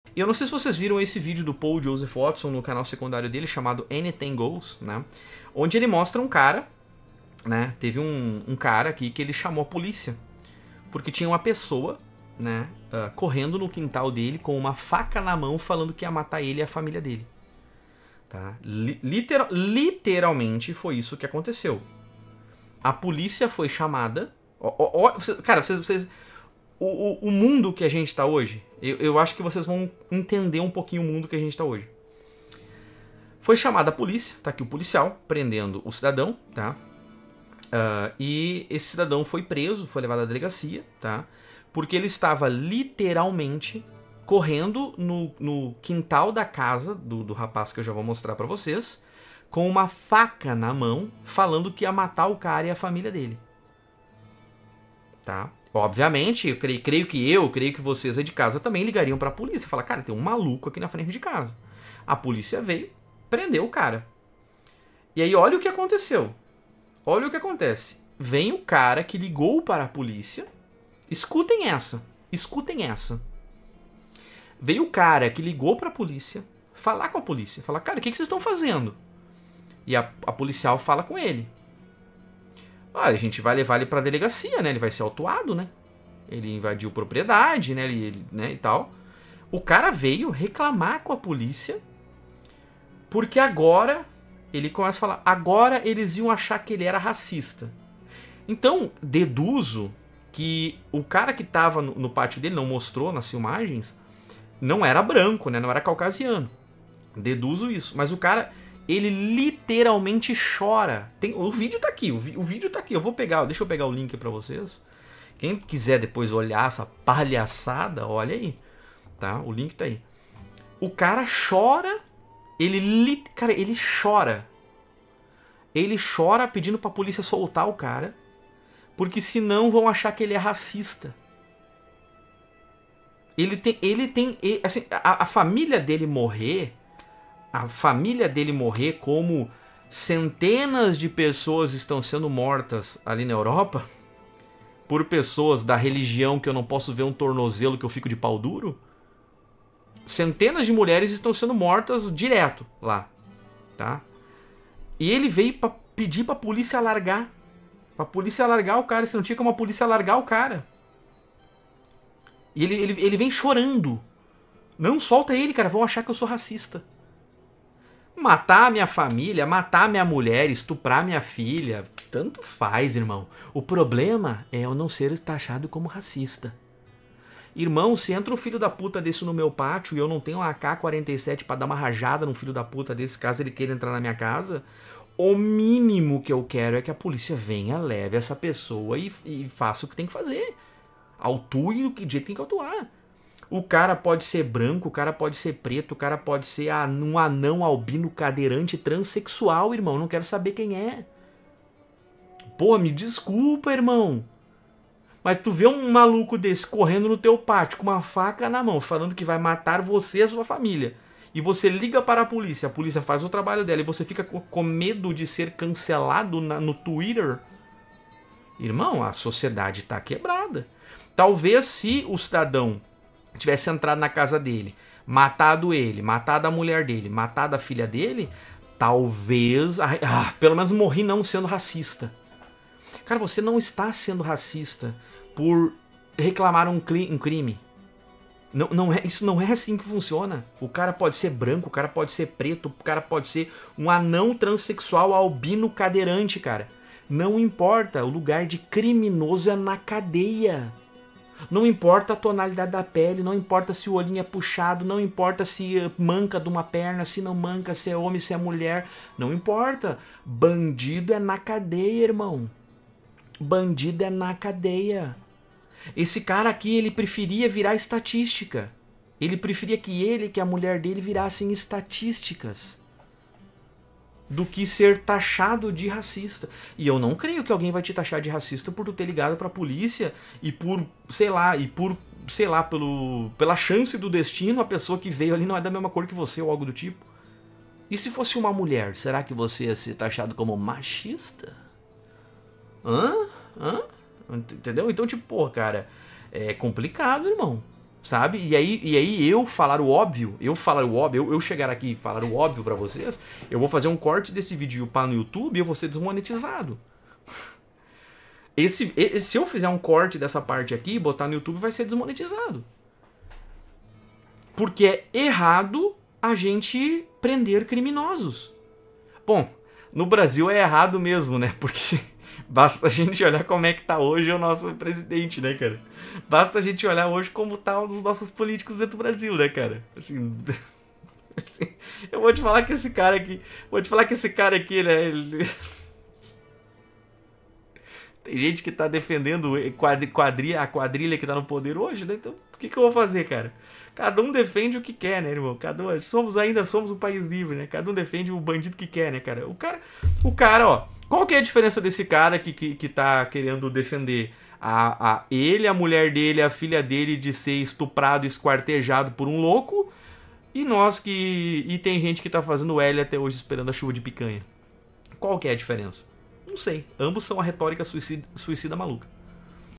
E eu não sei se vocês viram esse vídeo do Paul Joseph Watson no canal secundário dele, chamado Anything Goes, né? Onde ele mostra um cara, né? Teve um cara aqui que ele chamou a polícia, porque tinha uma pessoa, né, correndo no quintal dele com uma faca na mão, falando que ia matar ele e a família dele. Tá? Literalmente foi isso que aconteceu. A polícia foi chamada. Cara, o mundo que a gente tá hoje, eu acho que vocês vão entender um pouquinho o mundo que a gente tá hoje. Foi chamada a polícia, tá aqui o policial prendendo o cidadão, tá? E esse cidadão foi preso, foi levado à delegacia, tá? Porque ele estava literalmente correndo no quintal da casa do rapaz que eu já vou mostrar pra vocês, com uma faca na mão, falando que ia matar o cara e a família dele. Tá? Obviamente, eu creio que vocês aí de casa também ligariam pra polícia. Falar, cara, tem um maluco aqui na frente de casa. A polícia veio, prendeu o cara. E aí, olha o que aconteceu. Olha o que acontece. Vem o cara que ligou para a polícia. Escutem essa. Escutem essa. Veio o cara que ligou para a polícia falar com a polícia. Falar, cara, o que vocês estão fazendo? E a policial fala com ele. Olha, a gente vai levar ele pra delegacia, né? Ele vai ser autuado, né? Ele invadiu propriedade, né? Né? E tal. O cara veio reclamar com a polícia porque agora ele começa a falar, agora eles iam achar que ele era racista. Então, deduzo que o cara que tava no pátio dele, não mostrou nas filmagens, não era branco, né? Não era caucasiano. Deduzo isso. Mas o cara, ele literalmente chora. O vídeo tá aqui, o vídeo tá aqui. Deixa eu pegar o link pra vocês. Quem quiser depois olhar essa palhaçada, olha aí. Tá? O link tá aí. O cara chora. Cara, ele chora. Ele chora pedindo pra polícia soltar o cara. Porque senão vão achar que ele é racista. Assim, a família dele morrer. A família dele morrer como centenas de pessoas estão sendo mortas ali na Europa. Por pessoas da religião que eu não posso ver um tornozelo que eu fico de pau duro. Centenas de mulheres estão sendo mortas direto lá, tá? E ele veio pra pedir pra polícia largar. Pra polícia largar o cara. Se não tinha como a polícia largar o cara. E ele vem chorando. Não, solta ele, cara. Vão achar que eu sou racista. Matar a minha família, matar a minha mulher, estuprar minha filha. Tanto faz, irmão. O problema é eu não ser taxado como racista. Irmão, se entra um filho da puta desse no meu pátio e eu não tenho um AK-47 pra dar uma rajada num filho da puta desse, caso ele queira entrar na minha casa, o mínimo que eu quero é que a polícia venha, leve essa pessoa e faça o que tem que fazer. Autue do jeito que tem que autuar. O cara pode ser branco, o cara pode ser preto, o cara pode ser um anão albino cadeirante transexual, irmão. Não quero saber quem é. Pô, me desculpa, irmão. Mas tu vê um maluco desse correndo no teu pátio com uma faca na mão, falando que vai matar você e a sua família. E você liga para a polícia faz o trabalho dela e você fica com medo de ser cancelado no Twitter. Irmão, a sociedade tá quebrada. Talvez se o cidadão tivesse entrado na casa dele, matado ele, matado a mulher dele, matado a filha dele, talvez... pelo menos morri não sendo racista. Cara, você não está sendo racista por reclamar um crime. Isso não é assim que funciona. O cara pode ser branco, o cara pode ser preto, o cara pode ser um anão transexual albino cadeirante, cara. Não importa, o lugar de criminoso é na cadeia. Não importa a tonalidade da pele, não importa se o olhinho é puxado, não importa se manca de uma perna, se não manca, se é homem, se é mulher. Não importa. Bandido é na cadeia, irmão. Bandido é na cadeia. Esse cara aqui, ele preferia virar estatística. Ele preferia que a mulher dele virassem estatísticas do que ser taxado de racista. E eu não creio que alguém vai te taxar de racista por tu ter ligado pra polícia e pela chance do destino, a pessoa que veio ali não é da mesma cor que você ou algo do tipo. E se fosse uma mulher, será que você ia ser taxado como machista? Entendeu? Então, tipo, pô, cara, é complicado, irmão. sabe? E aí eu falar o óbvio, eu chegar aqui e falar o óbvio pra vocês, eu vou fazer um corte desse vídeo para no YouTube e eu vou ser desmonetizado. Se eu fizer um corte dessa parte aqui e botar no YouTube, vai ser desmonetizado. Porque é errado a gente prender criminosos. Bom, no Brasil é errado mesmo, né? Porque basta a gente olhar como é que tá hoje o nosso presidente, né, cara? Basta a gente olhar hoje como tá os nossos políticos dentro do Brasil, né, cara? Assim, eu vou te falar que esse cara aqui, né, tem gente que tá defendendo a quadrilha que tá no poder hoje, né? Então, o que eu vou fazer, cara? Cada um defende o que quer, né, irmão? Ainda somos um país livre, né? Cada um defende o bandido que quer, né, cara? O cara, ó, qual que é a diferença desse cara que tá querendo defender ele, a mulher dele, a filha dele de ser estuprado, esquartejado por um louco, e tem gente que tá fazendo L até hoje esperando a chuva de picanha? Qual que é a diferença? Não sei. Ambos são a retórica suicida maluca.